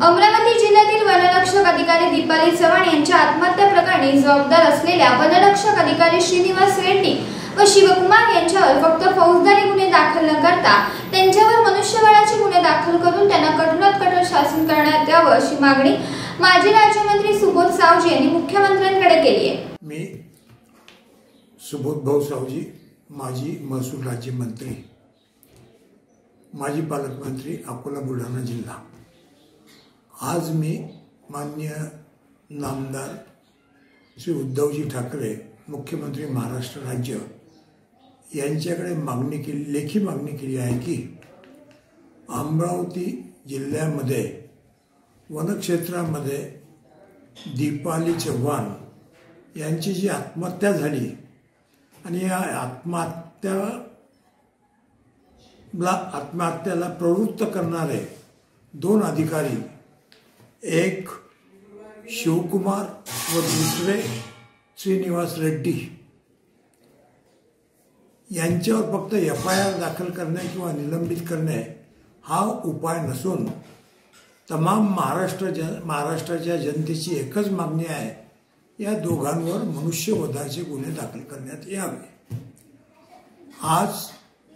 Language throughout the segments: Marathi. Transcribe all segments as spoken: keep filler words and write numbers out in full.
अमरावती जिल्ह्यातील वनरक्षक अधिकारी दीपाली चव्हाण यांच्या आत्महत्या प्रकरणी जबाबदार असलेल्या वनरक्षक अधिकारी श्रीनिवास रेड्डी व शिवकुमार यांच्यावर फक्त फौजदारी गुन्हे दाखल न करता त्यांच्यावर मनुष्यबळाचे गुन्हे दाखल करून त्यांना कठोरात कठोर शासन करण्यात यावं अशी मागणी माजी राज्यमंत्री सुबोध सावजी यांनी मुख्यमंत्र्यांकडे केली आहे। मी सुबोध भाऊ सावजी, माजी महसूल राज्यमंत्री, माजी पालकमंत्री, अकोला बुलढाणा जिल्हा। आज मी माननीय नामदार श्री उद्धवजी ठाकरे, मुख्यमंत्री महाराष्ट्र राज्य यांच्याकडे मागणी केली लेखी मागणी केली आहे की अमरावती जिल्ह्यामध्ये वनक्षेत्रामध्ये दीपाली चव्हाण यांची जी आत्महत्या झाली आणि या आत्महत्याला आत्महत्याला प्रवृत्त करणारे दोन अधिकारी, एक शिवकुमार व दुसरे श्रीनिवास रेड्डी यांच्यावर फक्त एफ आय आर दाखल करणे किंवा निलंबित करणे हा उपाय नसून तमाम महाराष्ट्र जन महाराष्ट्राच्या जनतेची एकच मागणी आहे, या दोघांवर मनुष्यवधाचे गुन्हे दाखल करण्यात यावे। आज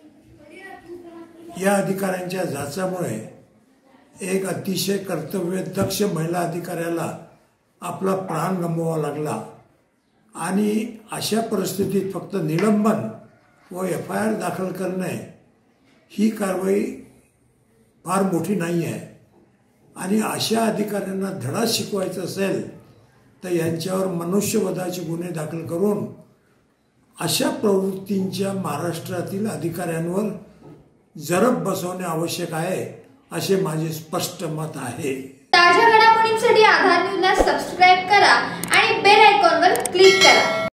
या अधिकाऱ्यांच्या जाचामुळे एक अतिशय कर्तव्यदक्ष महिला अधिकाऱ्याला आपला प्राण गमवावा लागला आणि अशा परिस्थितीत फक्त निलंबन व एफ आय आर दाखल करणे ही कारवाई फार मोठी नाही आहे आणि अशा अधिकाऱ्यांना धडा शिकवायचा असेल तर यांच्यावर मनुष्यवधाचे गुन्हे दाखल करून अशा प्रवृत्तींच्या महाराष्ट्रातील अधिकाऱ्यांवर जरब बसवणे आवश्यक आहे असे माझे स्पष्ट मत आहे। ताज्या घडामोडींसाठी आधार न्यूजला सबस्क्राइब करा आणि बेल आयकॉनवर क्लिक करा।